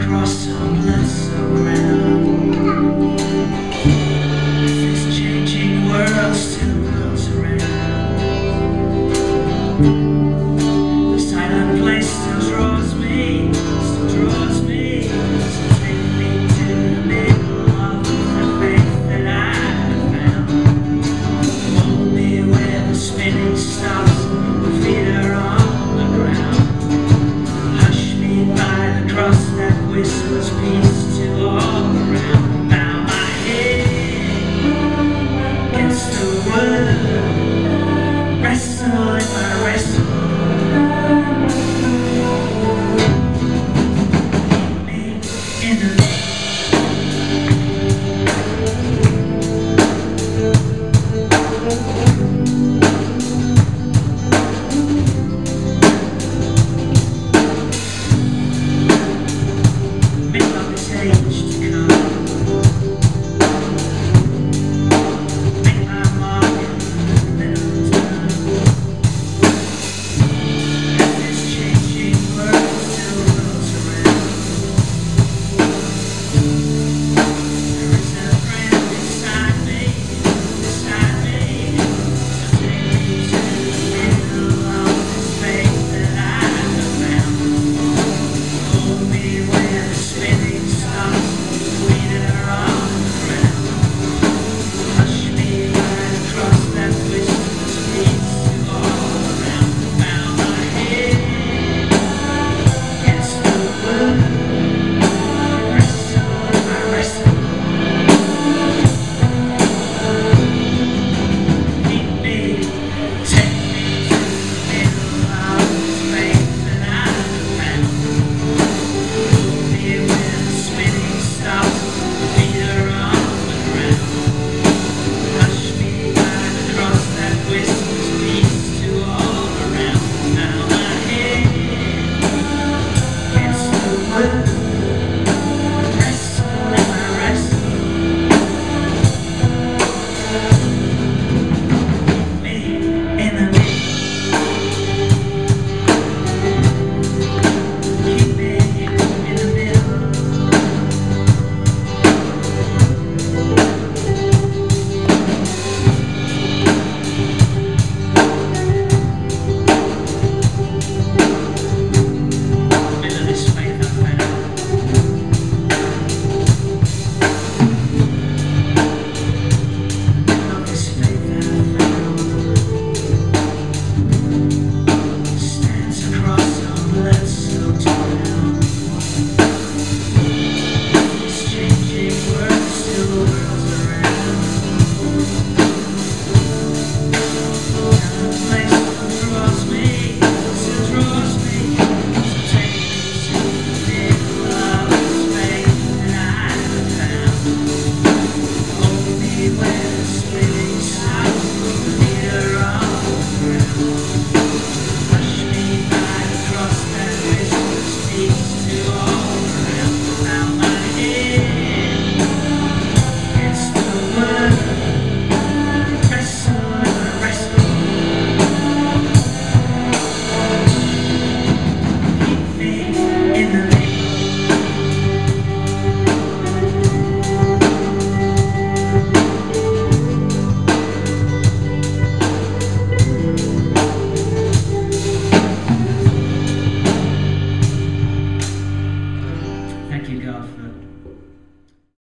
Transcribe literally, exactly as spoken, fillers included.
across our blood-soaked ground. This changing world still goes around. The silent place still draws me, still draws me. So take me to the middle of the faith that I have found. Hold me where the spinning stops, the feet are on the ground. Hush me by the cross that whispers peace to all around.